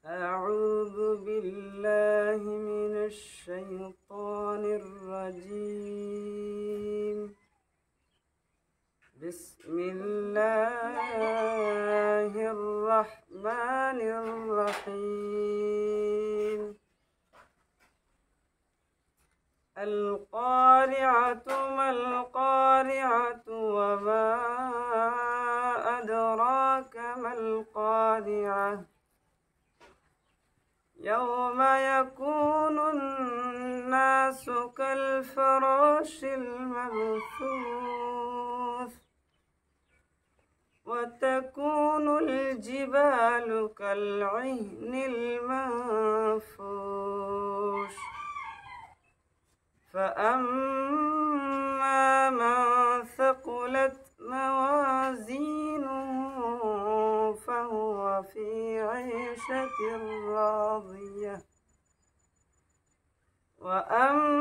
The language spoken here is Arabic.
أعوذ بالله من الشيطان الرجيم. بسم الله الرحمن الرحيم. القارعة ما القارعة وما أدراك ما القارعة يوم يكون الناس كالفراش المبثوث وتكون الجبال كالعهن المنفوش فأما من ثقلت موازينه فهو في عيشة راضية وأما